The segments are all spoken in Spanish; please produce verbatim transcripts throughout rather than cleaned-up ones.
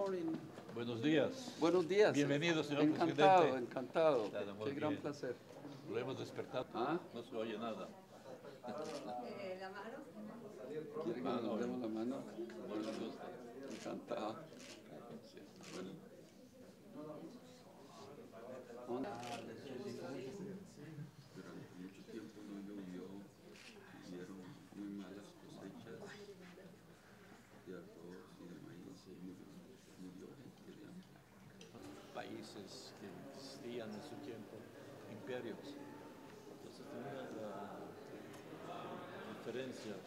morning. Buenos días. Buenos días. Bienvenido, señor encantado, presidente. Encantado, Nada, muy Qué gran bien. placer. Lo hemos despertado. ¿Ah? No se oye nada. Eh, la mano. ¿Quiere que Mano. nos demos la mano? Mucho gusto. Encantado. Sí, bueno. ¿Dónde? Durante mucho tiempo no llovió, hicieron muy malas cosechas de arroz y de maíz y murió, murió gente de hambre. Países que existían en su tiempo, imperios. Entonces tenía la diferencia.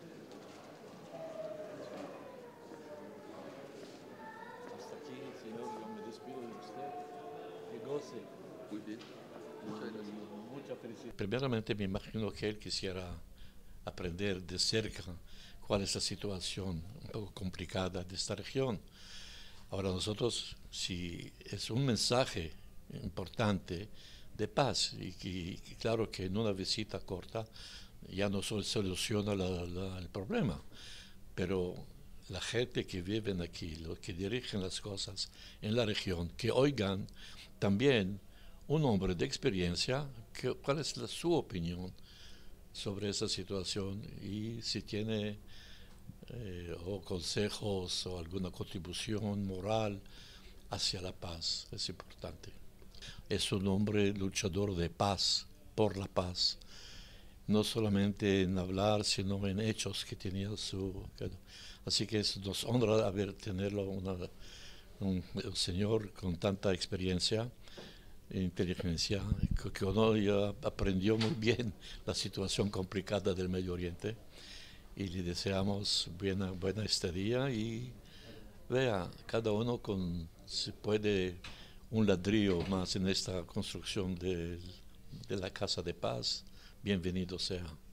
Hasta aquí, señor, yo me despido de usted. Que goce. Muy bien, muchas gracias. Mucha felicidad. Primeramente me imagino que él quisiera aprender de cerca cuál es la situación un poco complicada de esta región. Ahora nosotros, si es un mensaje importante de paz, y, y, y claro que en una visita corta ya no se soluciona la, la, el problema, pero la gente que vive aquí, los que dirigen las cosas en la región, que oigan también un hombre de experiencia, que, cuál es la, su opinión sobre esa situación y si tiene eh, o consejos o alguna contribución moral hacia la paz, es importante. Es un hombre luchador de paz, por la paz, no solamente en hablar, sino en hechos que tenía su... Así que es, nos honra haber tenerlo una, un, un señor con tanta experiencia inteligencia, que, que uno ya aprendió muy bien la situación complicada del Medio Oriente y le deseamos buena, buena estadía y vea, cada uno con, si puede, un ladrillo más en esta construcción de, de la Casa de Paz, bienvenido sea.